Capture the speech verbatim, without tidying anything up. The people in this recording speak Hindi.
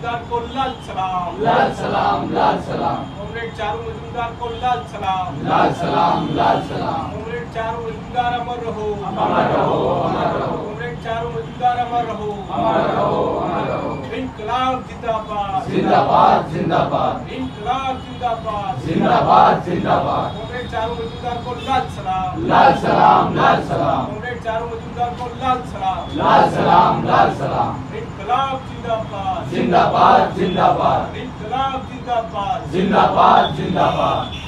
मजूमदार को लाल सलाम, लाल सलाम, लाल सलाम। कॉमरेड चारू मजूमदार को लाल सलाम, लाल सलाम, लाल सलाम। कॉमरेड चारू मजूमदार अमर रहो, अमर रहो, अमर रहो। कॉमरेड चारू मजूमदार अमर रहो, अमर रहो, अमर रहो। इनकलाब जिंदाबाद, जिंदाबाद, जिंदाबाद। इनकलाब जिंदाबाद, जिंदाबाद, जिंदाबाद। कॉमरेड चारू मजूमदार को लाल सलाम, लाल सलाम, लाल सलाम। कॉमरेड चारू मजूमदार को लाल सलाम, लाल सलाम, लाल सलाम। इनकलाब जिंदाबाद, जिंदाबाद, जिंदाबाद। इनकलाब जिंदाबाद, जिंदाबाद, जिंदाबाद।